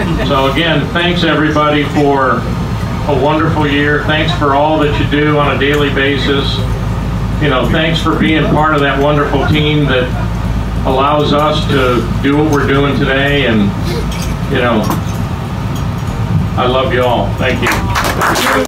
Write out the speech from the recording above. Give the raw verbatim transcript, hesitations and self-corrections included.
So again, thanks everybody for a wonderful year. Thanks for all that you do on a daily basis. You know, thanks for being part of that wonderful team that allows us to do what we're doing today. And, you know, I love you all. Thank you.